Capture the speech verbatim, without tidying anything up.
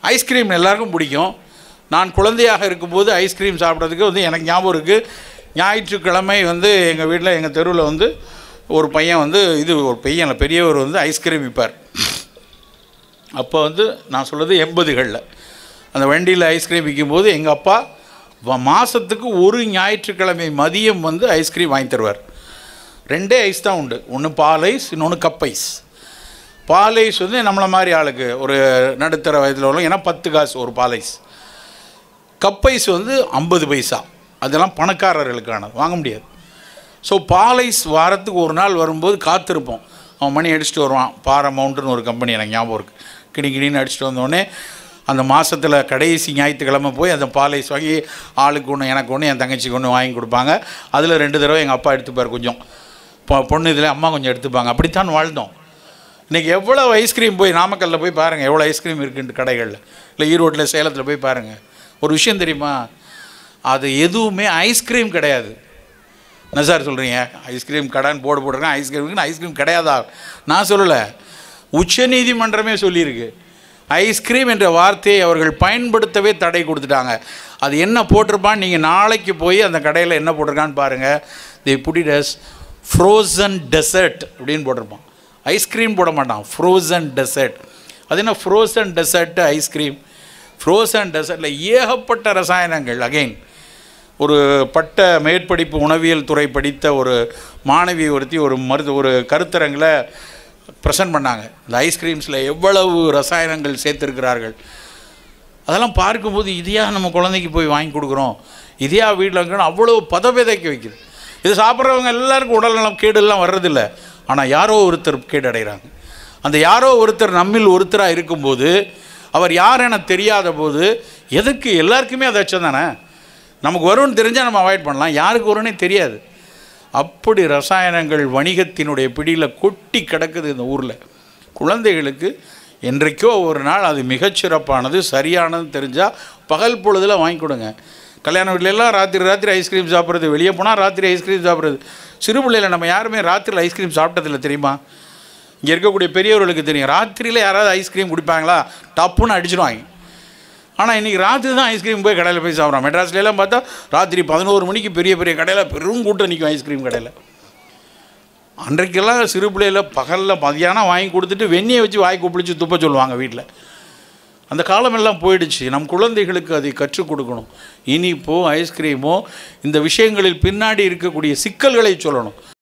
Ice cream எல்லாருக்கும் பிடிக்கும். நான் குழந்தையாக இருக்கும்போது ஐஸ்கிரீம் சாப்பிட்றதுக்கு வந்து எனக்கு ஞாபகம் இருக்குது. ஞாயிற்றுக்கிழமை வந்து எங்கள் வீட்டில் எங்கள் தெருவில் வந்து ஒரு பையன் வந்து இது ஒரு பையன் பெரியவர் வந்து ஐஸ்கிரீம் விற்பார். அப்போ வந்து நான் சொல்கிறது எண்பதுகளில் அந்த வண்டியில் ஐஸ்கிரீம் விற்கும்போது எங்கள் அப்பா மாதத்துக்கு ஒரு ஞாயிற்றுக்கிழமை மதியம் வந்து ஐஸ்கிரீம் வாங்கி தருவார். ரெண்டே ஐஸ் தான் உண்டு, ஒன்று பால் ஐஸ், இன்னொன்று கப் ஐஸ். பால் ஐஸ் வந்து நம்மளை மாதிரி ஆளுக்கு ஒரு நடுத்தர வயதில் உள்ள, ஏன்னா பத்து காசு ஒரு பால் ஐஸ். கப் ஐஸ் வந்து ஐம்பது பைசா, அதெல்லாம் பணக்காரர்களுக்கானது, வாங்க முடியாது. ஸோ பால் ஐஸ் வாரத்துக்கு ஒரு நாள் வரும்போது காத்திருப்போம். அவன் மணி அடிச்சுட்டு வருவான். பாரா மவுண்ட்னு ஒரு கம்பெனி எனக்கு ஞாபகம் இருக்குது. கிணி கிணின்னு அடிச்சுட்டு வந்தோடனே அந்த மாதத்தில் கடைசி ஞாயிற்றுக்கிழமை போய் அந்த பால் ஐஸ் வாங்கி ஆளுக்கு ஒன்று, எனக்கு ஒன்று, என் தங்கச்சிக்கு ஒன்று வாங்கி கொடுப்பாங்க. அதில் ரெண்டு தடவை எங்கள் அப்பா எடுத்துப்பார் கொஞ்சம், பொ பொண்ணு இதில் அம்மா கொஞ்சம் எடுத்துப்பாங்க. அப்படித்தான் வாழ்ந்தோம். இன்றைக்கி எவ்வளோ ஐஸ்கிரீம் போய் நாமக்கல்லில் போய் பாருங்கள், எவ்வளோ ஐஸ்கிரீம் இருக்குன்ட்டு கடைகளில், இல்லை ஈரோட்டில் சேலத்தில் போய் பாருங்கள். ஒரு விஷயம் தெரியுமா, அது எதுவுமே ஐஸ்கிரீம் கிடையாது. என்ன சார் சொல்கிறீங்க, ஐஸ்கிரீம் கடைன்னு போர்டு போட்டிருக்கேன், ஐஸ்கிரீமுக்குன்னு ஐஸ்கிரீம் கிடையாதா? நான் சொல்லலை, உச்ச நீதிமன்றமே சொல்லியிருக்கு. ஐஸ்கிரீம் என்ற வார்த்தையை அவர்கள் பயன்படுத்தவே தடை கொடுத்துட்டாங்க. அது என்ன போட்டிருப்பான்னு நீங்கள் நாளைக்கு போய் அந்த கடையில் என்ன போட்டிருக்கான்னு பாருங்கள். The put it as frozen dessert அப்படின்னு போட்டிருப்பான். ஐஸ்கிரீம் போட மாட்டான், ஃப்ரோசன் டெசர்ட். அது என்ன ஃப்ரோசன் டெசர்ட்டு ஐஸ்கிரீம்? ஃப்ரோசன் டெசர்ட்டில் ஏகப்பட்ட ரசாயனங்கள். அகெயின் ஒரு பட்ட மேற்படிப்பு உணவியல் துறை படித்த ஒரு மாணவி ஒருத்தி ஒரு மருத்து ஒரு கருத்தரங்கில் ப்ரெசன்ட் பண்ணாங்க. இந்த ஐஸ்கிரீம்ஸில் எவ்வளவு ரசாயனங்கள் சேர்த்துருக்கிறார்கள். அதெல்லாம் பார்க்கும்போது இதையா நம்ம குழந்தைக்கு போய் வாங்கி கொடுக்குறோம், இதையா வீட்டில் இருக்கணும், அவ்வளோ பதவிதைக்க வைக்குது. இது சாப்பிட்றவங்க எல்லாருக்கும் உடல்நலம் கேடுலாம் வர்றதில்லை, ஆனால் யாரோ ஒருத்தர் கேடு அடைகிறாங்க. அந்த யாரோ ஒருத்தர் நம்மில் ஒருத்தராக இருக்கும்போது, அவர் யார் என தெரியாத போது, எதுக்கு எல்லாருக்குமே அது அச்சம் தானே. நமக்கு வரும்னு தெரிஞ்சால் நம்ம அவாய்ட் பண்ணலாம், யாருக்கு வரும்னே தெரியாது. அப்படி ரசாயனங்கள் வணிகத்தினுடைய பிடியில் கொட்டி கிடக்குது இந்த ஊரில். குழந்தைகளுக்கு என்றைக்கோ ஒரு நாள் அது மிகச்சிறப்பானது, சரியானது தெரிஞ்சால் பகல் பொழுதில் வாங்கி கொடுங்க. கல்யாண வீட்டிலெல்லாம் ராத்திரி ராத்திரி ஐஸ்கிரீம் சாப்பிட்றது, வெளியே போனால் ராத்திரி ஐஸ்கிரீம் சாப்பிட்றது. சிறு பிள்ளையில் நம்ம யாருமே ராத்திரியில் ஐஸ்கிரீம் சாப்பிட்டதில்லை தெரியுமா? இங்கே இருக்கக்கூடிய பெரியவர்களுக்கு தெரியும், ராத்திரியில் யாராவது ஐஸ்கிரீம் குடிப்பாங்களா, டப்புன்னு அடிச்சிடுவாங்க. ஆனால் இன்றைக்கி ராத்திரி தான் ஐஸ்கிரீம் போய் கடையில் போய் சாப்பிட்றோம். மெட்ராஸ்லாம் பார்த்தா ராத்திரி பதினோரு மணிக்கு பெரிய பெரிய கடையில் பெரும் கூட்டம் நிற்கும் ஐஸ்கிரீம் கடையில். அன்றைக்கெல்லாம் சிறு பிள்ளையில் பகலில் மதியானம் வாங்கி கொடுத்துட்டு வெந்நியை வச்சு வாய் குப்பிளிச்சு துப்ப சொல்லுவாங்க வீட்டில். அந்த காலமெல்லாம் போயிடுச்சு. நம் குழந்தைகளுக்கு அதை கற்றுக் கொடுக்கணும். இனிப்போ ஐஸ்கிரீமோ இந்த விஷயங்களில் பின்னாடி இருக்கக்கூடிய சிக்கல்களை சொல்லணும்.